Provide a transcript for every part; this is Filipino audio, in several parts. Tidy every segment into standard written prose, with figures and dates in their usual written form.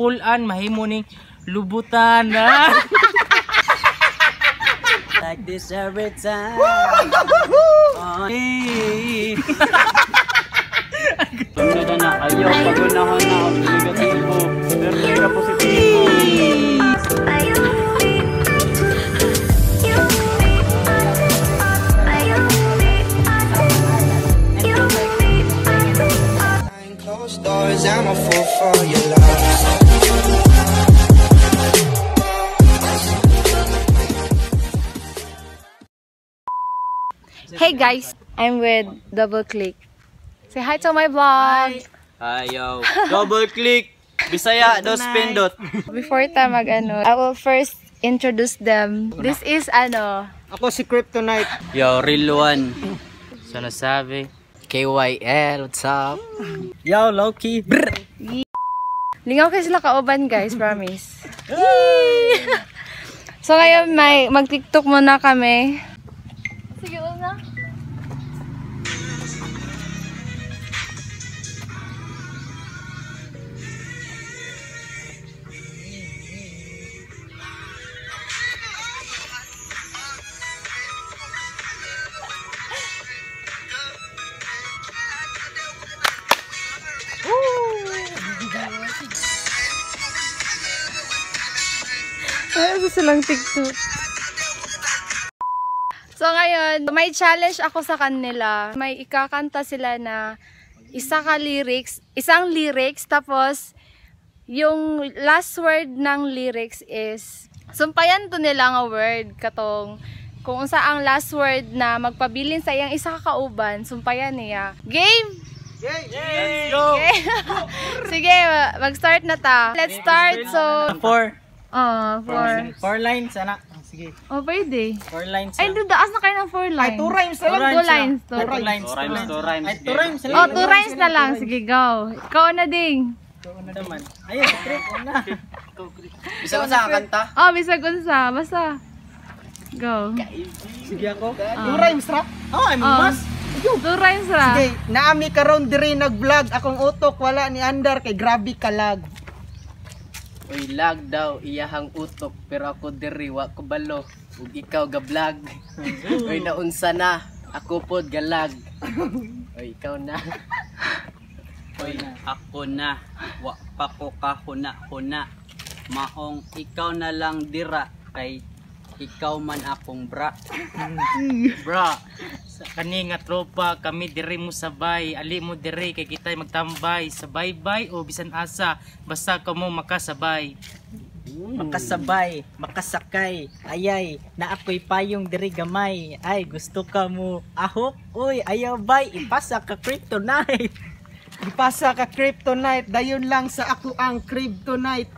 pull-an mahimo ning lubutan na. Like this every time. Ganda na, ayaw, pagunahon na ako, negatibo, pero na positibo. I'm a fool for your love. Hey guys, I'm with Double Click. Say hi to my vlog. Ayaw, double click, Bisaya, dos pindot. Before tayo I will first introduce them. This is Ako si Kryptonite. Yo, real one. So nasabi, KYL, what's up? Yo, low-key. lingaw kayo sila kauban guys, promise. So ngayon mag-TikTok muna kami. Sige, una. Ano silang TikTok? So ngayon, may challenge ako sa kanila. May ikakanta sila na isang lyrics, tapos yung last word ng lyrics is sumpayan to nila nga word katong kung unsa ang last word na magpabilin sa iyang isa ka kauban, sumpayan niya. Game? Let's go! Okay. Sige, mag-start na ta. Let's start. So, 4 lines ana. Sige. Oh, pwede. 4 lines. Ay, daas na kayo ng 4 lines. Ay, 2 rhymes na lang. 2 lines. 2 rhymes. Ay, 2 rhymes lang. Oh, 2 rhymes na lang. Sige, go. Ikaw na ding. Naman. Ayun, trip una. Bisa ko sa kanta? Oh, bisag unsa. Basta. Go. Sige ako. 2 rhymes ra? Oh, I'm mas. 2 rhymes ra. Sige, naami karon diri nag-vlog. Akong utok wala ni Andar kay grabe kalag. Uy, lag daw, iyahang utok, pero ako diri, wa ko balo. Ug ikaw ga-vlog. Uy, naunsa na, ako pod galag. Uy, ikaw na. Uy, ako na. Wa pa ko kahuna-huna. Maong ikaw na lang dira. Kay ikaw man akong bra. Bra, sa kani nga tropa kami diri mo sabay, ali mo diri kay kita magtambay, sabay-bay o bisan asa basta kamo makasabay. Makasabay, makasakay, ayay, na ako'y payong diri gamay. Ay, gusto ka mo ahok, uy, ayaw bay, ipasa ka Kryptonite. Ipasa ka Kryptonite, dayon lang sa ako ang Kryptonite.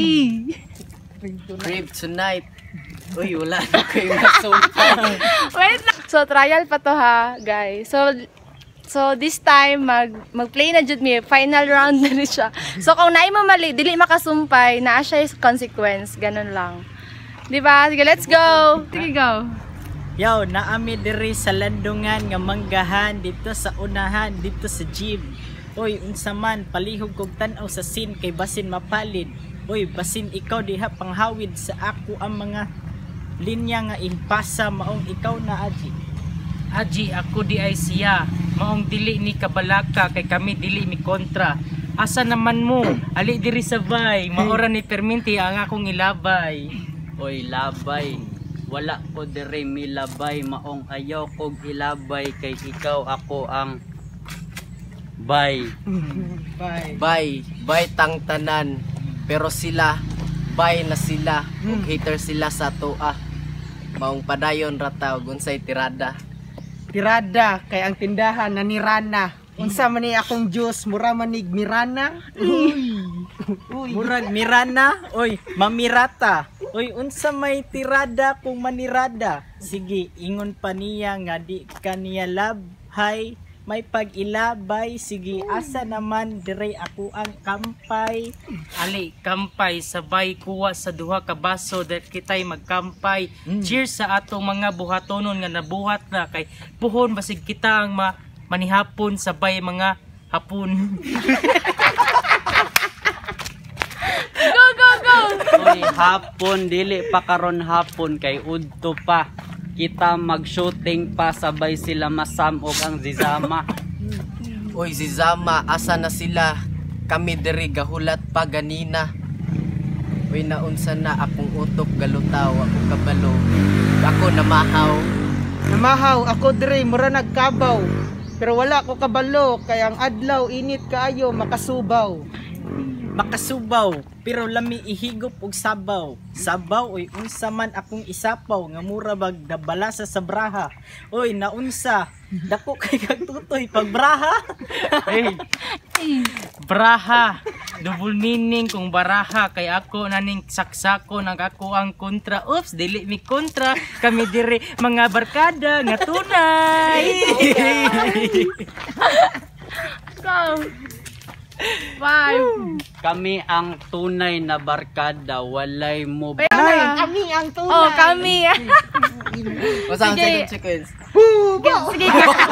Crib tonight. Uy, wala na kayo nasumpa. Wait lang. So, trial pa to ha, guys. So this time, mag-play na jud mi. Final round na rin siya. So, kung naay mo mali, dili makasumpay, naa siya yung consequence. Ganun lang. Diba? Sige, let's go! Sige, go! Yo, naami diri sa landungan nga manggahan dito sa unahan dito sa gym. Oy, unsa man palihog kog tan-aw sa scene kay basin mapalid. Oy, basin ikaw diha panghawid sa ako ang mga linya nga impasa maong ikaw na aji. Aji ako di ay siya, maong dili ni kabalaka kay kami dili ni kontra. Asa naman mo? Ali diri sabay, maora ni perminti ang akong ilabay. Oy, labay. Wala ko diri milabay. Maong ayaw kog ilabay. Kay ikaw ako ang bay. Bye tang tanan. Pero sila, bye na sila. Ug hater sila sa toa. Maong padayon rata ug unsay tirada. Tirada kay ang tindahan na ni Rana. Unsa man ni akong juice, mura manig Mirana. Uy. Mura Mirana, oy, mamirata. Oy, unsa may tirada kung manirada. Sige, ingon pa niya nga di kaniya labhay. May pag-ilabay, sige, asa naman dire ako ang kampay. Ali, kampay, sabay kuha sa duha ka baso dat kitay magkampay. Cheers sa atong mga buhatonon nga nabuhat na kay puhon basig kita ang manihapon sabay mga hapon. Uy, hapon dili pa karon hapon kay udto pa. Kita mag-shooting pa sabay sila masamog ang Zizama. Uy, Zizama, asa na sila? Kami diri gahulat pa ganina. Uy, naunsa na akong utok galutaw, ako kabalo. Ako namahaw. Namahaw ako dire mura nagkabaw. Pero wala ko kabalo kay ang adlaw init kaayo makasubaw. Makasubaw, pero lami ihigop og sabaw. Sabaw oy unsa man akong isapaw nga mura bag nabala sa sabraha. Oy naunsa, dako kay kagtutoy pagbraha. Hey, braha. Double meaning kung baraha kay ako naning saksako ng ako ang kontra. Oops, dili mi kontra. Kami dire mga barkada nga tunay. Go. 5. Kami ang tunay na barkada, walay mo. Kami ang tunay. Oh, kami. Basta ang Sige. second sequence. Sige.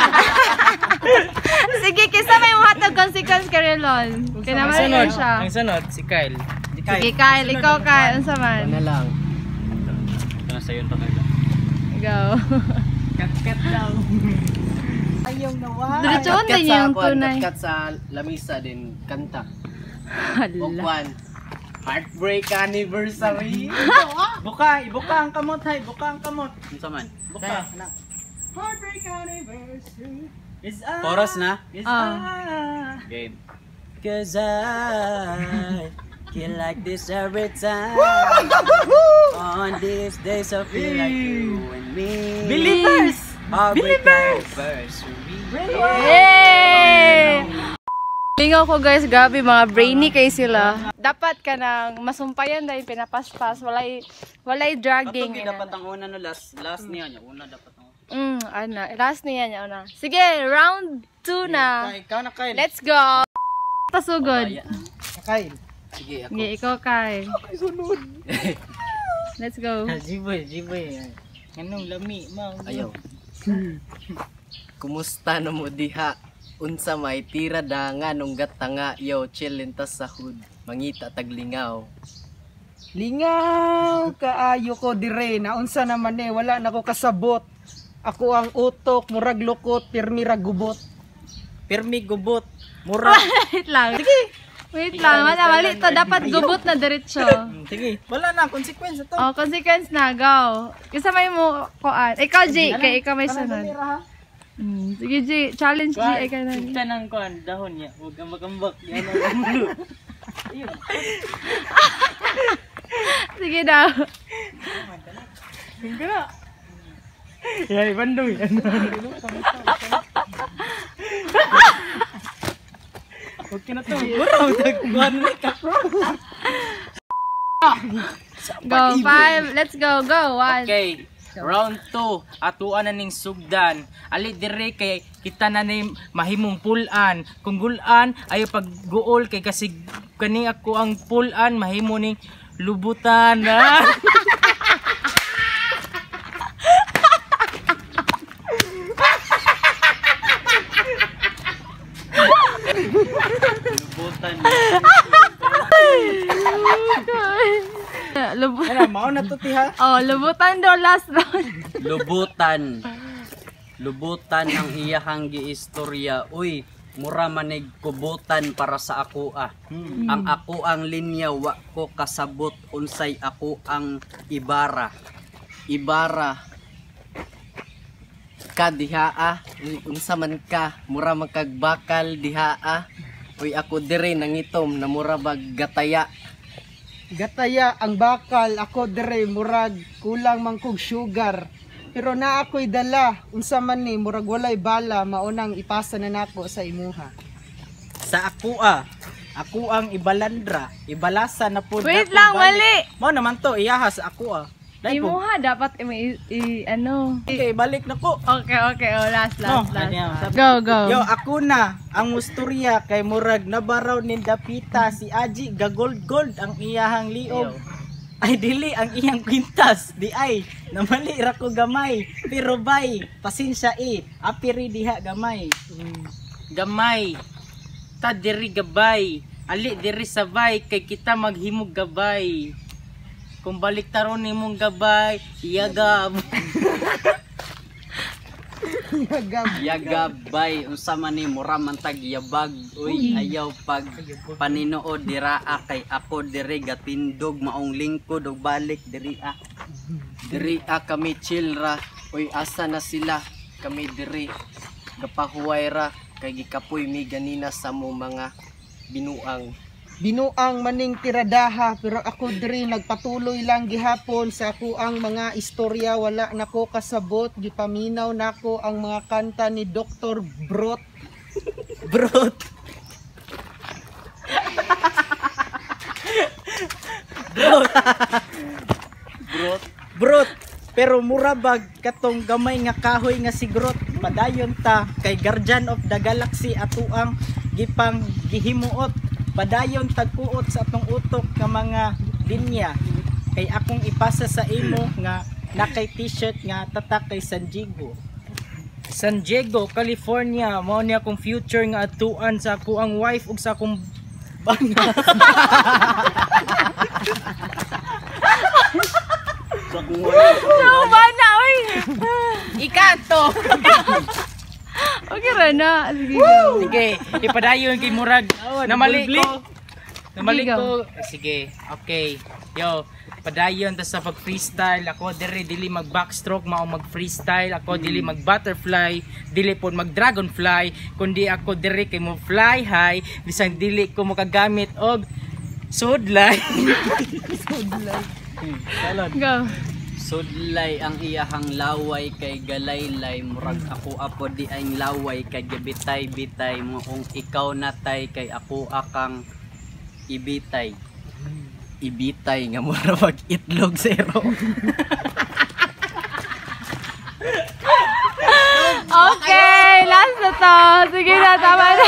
Sige, kisa may muhatag consequence ka rin, lol. Kinamali siya. Ang sunod, si Kyle. Sige, Kyle. Ikaw, Kyle. Unsa man? Ano lang. Ito na sa'yo, Kyle. Go. Kat daw. Ayaw na wa. Diretsoon din yung tunay. Kat sa lamisa din kanta. Hala. Okwan. Heartbreak anniversary. Buka, ibuka ang kamot hay, buka ang kamot. Unsa man? Buka na. Heartbreak anniversary. Is Chorus na? Is Ah. Game. Cause I feel like this every time. On these days I feel like you and me. Believers. Heartbreak anniversary. Yay! Lingaw ko guys, gabi mga brainy kay sila. Dapat ka nang masumpayan dahil pinapaspas, walay dragging. Ito dapat ang una no last niya, una dapat ang Ana, last niya niya una. Sige, round 2 na. Ikaw na Kyle. Let's go. Pasugod. Kyle. Sige, ako. Sige, ikaw kay. Let's go. Jiboy. Anong lami, ma? Ayaw. Kumusta na mo diha? Unsa may tira da nga nung gatanga yo chillin ta sa hood. Mangita taglingaw. Lingaw kaayo ko dire naunsa naman wala na ko kasabot. Ako ang utok murag lukot pirmi ra gubot. Pirmi gubot. Mura. Wait lang. Wait lang, mali to. Dapat gubot na diretso. Sige, wala na consequence to. Oh, consequence na, go. Kasama mo koan. Ikaw, G, kay ikaw may sunod. Sige, G. Challenge, G. Ikaw na. Kita ng kuan, dahon niya. Huwag kang magambak. Yan ang Sige daw. Yay, bandung. Okay na to. Mura, tagkuhan na ka, bro. Go, 5. Let's go, go. 1. Okay. Round 2, atuan na ning sugdan. Ali dire kay kita na ning mahimong pulan. Kung gulan ayo pagguol kay kasi kani ako ang pulan mahimo ning lubutan na. lubutan. Ano, mao na to tiha. Oh, lubutan daw last round. Lubutan. Lubutan ang iyahang giistorya. Uy, mura manig kubutan para sa ako ah. Ang ako ang linya wa ko kasabot unsay ako ang ibara. Ibara. Ka diha ah. Uy, unsa man ka? Mura magkagbakal diha ah. Uy, ako dire nangitom na mura bag gataya. Gataya ang bakal ako dire murag kulang man kog sugar. Pero na ako'y dala unsa man ni murag walay bala maunang ipasa na nako sa imuha. Sa ako ah. Ako ang ibalandra. Ibalasa na po. Wait lang, mali. Mo naman to, iyahas ako ah. Dahil po. Imuha dapat ano. Okay, balik na ko. Okay. Oh, last. No, ganyan. Go, go. Yo, ako na ang musturya kay murag nabaraw ni Dapita si Aji gagold ang iyahang liog. Ay dili ang iyang kwintas di ay namali ra ko gamay pero bay pasensya apiri diha gamay. Gamay. Ta diri gabay. Ali diri sabay kay kita maghimog gabay. kung balik taron nimong gabay, iyagab. Yagabay unsa man ni mura man tag yabag. Uy, ayaw pag paninood diraa kay ako dire gatindog maong lingkod og balik diria. Diri kami chill ra. Uy, asa na sila? Kami diri. Gapahuway ra kay gikapoy mi ganina sa mo mga binuang. Binuang maning tiradaha pero ako diri nagpatuloy lang gihapon sa ako ang mga istorya wala nako kasabot gipaminaw nako ang mga kanta ni Dr. Brot. Brot. Brot. Pero murabag katong gamay nga kahoy nga si Grot. Padayon ta kay Guardian of the Galaxy atuang gipang gihimuot. Padayon tagkuot sa atong utok nga mga linya. Kay akong ipasa sa imo nga nakay t-shirt nga tatak kay San Diego. San Diego, California, mao ni akong future nga atuan sa ako ang wife ug sa akong bana. No, bana, oy. Ikato. Okay ra na. Sige. Sige, ipadayon kay murag namali ko. Namali ko. Sige, okay. Yo, padayon ta sa pag-freestyle. Ako dili mag-backstroke, mao mag-freestyle. Ako dili mag-butterfly, dili pod mag-dragonfly, kundi ako diri kay mo fly high, bisang dili ko makagamit og sudlay. Go. Sudlay ang iyahang laway kay galaylay murag ako apo di ay laway kay gibitay-bitay moong ikaw natay kay ako akang ibitay. Ibitay nga mura mag itlog zero. Okay, last na to. Sige na, tama na.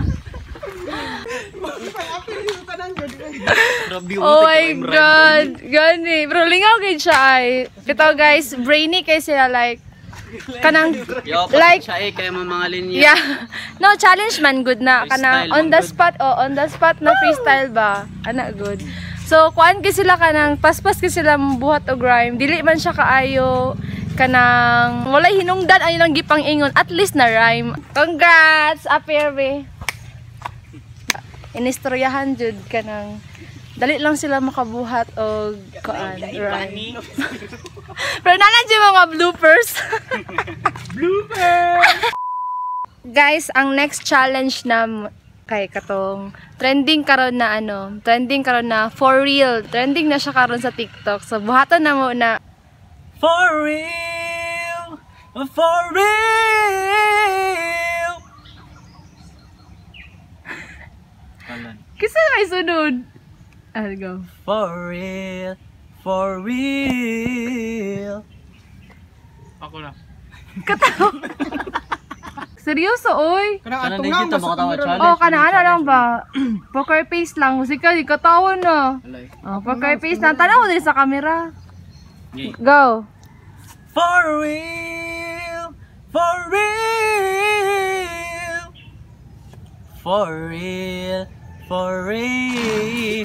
Oh my God. Gani. Bro, lingaw gid siya ay. Ito guys, brainy kay sila like kanang like siya kay mga linya. yeah. No, challenge man good na. Kanang Freestyle on the man spot on the spot na freestyle ba. Ana good. So, kuan kay sila kanang paspas kay sila buhat og rhyme. Dili man siya kaayo kanang walay hinungdan ang ilang gipang ingon at least na rhyme. Congrats, Apirbe. Inistoryahan jud kanang dali lang sila makabuhat og kuan rhyme. Pero nanan jud mga bloopers. Guys, ang next challenge na kay katong trending karon na for real. Trending na siya karon sa TikTok. So buhaton na mo na For real. For real. kisa may sunod. I'll go. For real. For real. Ako na. Seryoso oy. Kanang dito makatawa challenge. Oh, kana lang ba? Poker face lang. Musika di katawa na. Oh, poker face lang. Tanaw din sa camera. Go. For real. For real. For real. For real.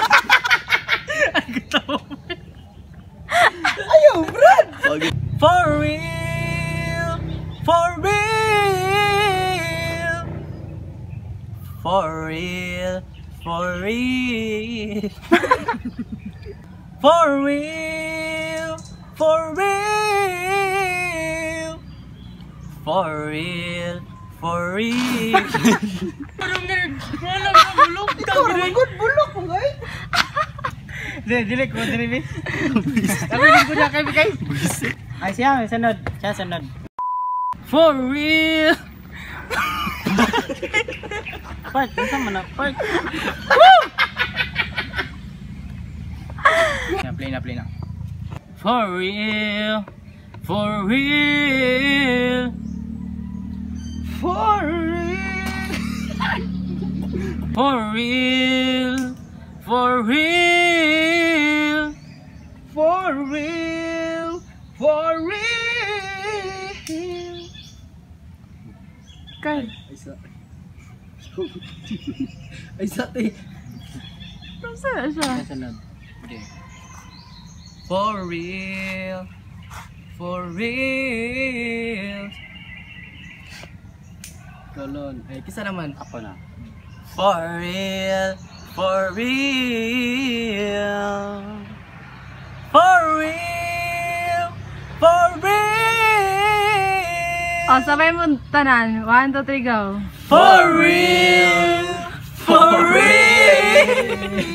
Ayaw, Brad. For real. For real. For real. For real. For real. For real. For real. For real. Bulok mo ngay. Dili ko dili. Tapi di ko na kay bigay. Ay siya sunod. Siya sunod. For real. Part, unsa man na part? Play na. For real. For real. For real. For real. For real. For real. For real. Kay. Ay sa te. Saan siya? Sunod. Okay. For real. For real. Kolon. Ay, kisa naman. Ako na. For real. For real. For real. For real. Oh, sabay mo tanan. 1, 2, 3, go. For real. For real.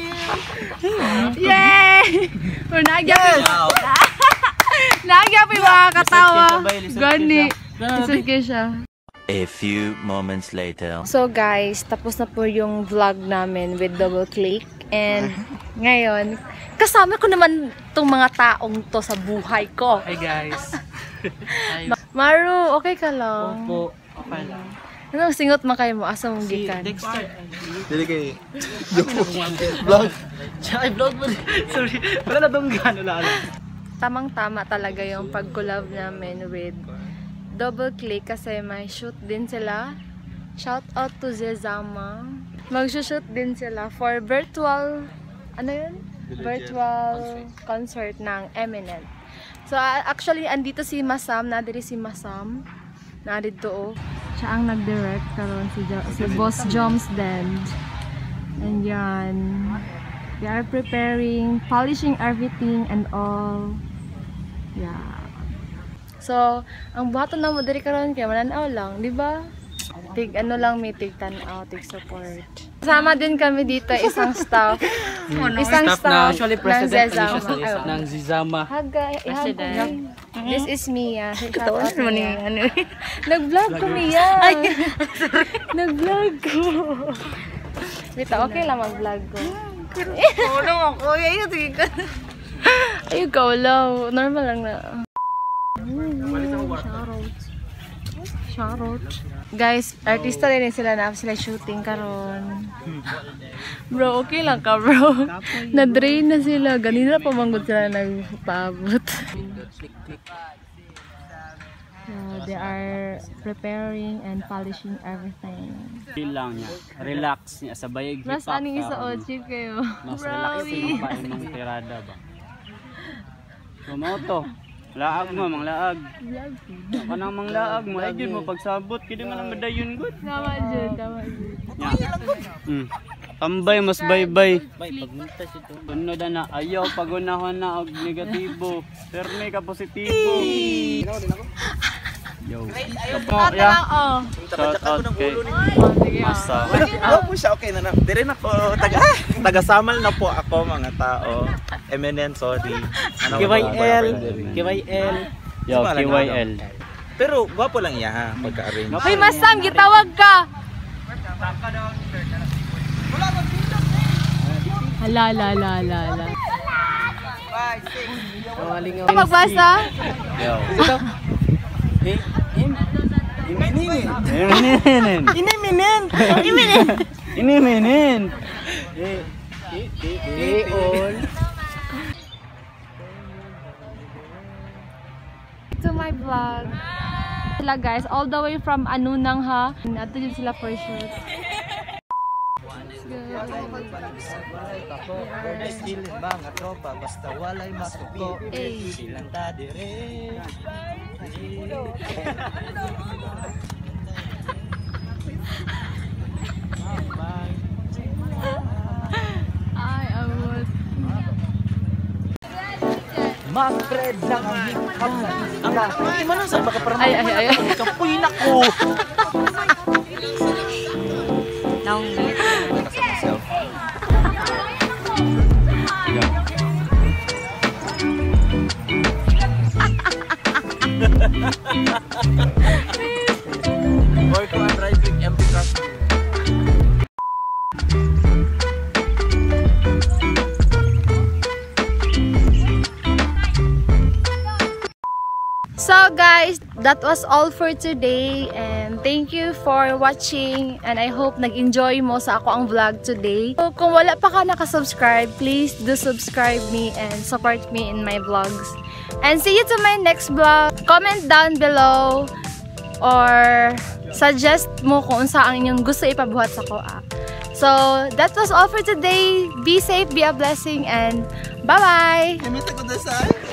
Yay! Or nagyapin. Nagyapin mga katawa. Gani. Lisod kayo siya. A few moments later. So guys, tapos na po yung vlog namin with double click. And ngayon, kasama ko naman itong mga taong to sa buhay ko. Hi guys. Maru, okay ka lang? Opo, okay lang. Ano, singot man kayo mo? Asa mong gikan? Dexter. Dili kay vlog. Tsaka vlog mo. Sorry. Wala na itong gano'n. Tamang-tama talaga yung pag-collab namin with double click kasi may shoot din sila. Shout out to Zezama. Mag-shoot din sila for virtual, ano yun? Virtual concert ng Eminent. So actually, andito si Masam, nadiri si Masam. Nadito. Siya ang nag-direct karon si Boss Joms Den. And yan. We are preparing, polishing everything and all. Yeah. So, ang buhaton na mo diri karon kay mananaw lang, di ba? Tig ano lang may tig tan-aw, tig support. Kasama din kami dito isang staff. Isang staff Actually, president ng Zizama. This is Mia. Shout out Mia. Nag-vlog ko Mia. Nag-vlog ko. Bita, okay lang mag-vlog ko. Tulong ako. Ay, kaulaw. Normal lang na. Shoutout. Guys, artista rin sila na sila shooting karon. Bro, okay lang ka bro. Na-drain na sila. Ganina pa manggod sila nagpaabot. So, they are preparing and polishing everything. Lang niya. Relax niya. Sabay hip-hop. Mas aning isa o, chip kayo. Mas relaxing pa imong tirada ba? Kumoto. Laag mo, mang laag. Ako nang mang laag mo. Ay, yun mo pagsabot. Kaya man ang madayon good. Tama dyan, tama dyan. Tambay, mas baybay. Tunod na, ayaw pagunahon na og negatibo. Perme ka positibo. Yo. Ate lang, oh. Shout out kay Masa. Wala po siya, okay na na. Dire na po, taga-samal na po ako mga tao. Eminent, sorry. KYL. KYL. Yo, KYL. Pero gwapo lang iya ha, pagka-arrange. Hoy, Masam, gitawag ka! Hala. Magbasa? Yo. Iniminin. To my vlog. Sila guys, all the way from Anunang ha. Nato din sila for shoot. Mga tropa, basta walay masuko. Silang tadire. Ay, amot. Mag-thread lang ang hip-hop. Ang man sa baka para Ay. kapuy na ko. Naong galit. Boy ko ang driving empty truck. So guys, that was all for today and thank you for watching and I hope nag-enjoy mo sa ako ang vlog today. So kung wala pa ka nakasubscribe, please do subscribe me and support me in my vlogs. And see you to my next vlog. Comment down below or suggest mo kung saan inyong gusto ipabuhat sa ko. So that was all for today. Be safe, be a blessing, and Bye-bye! Limit ako na sa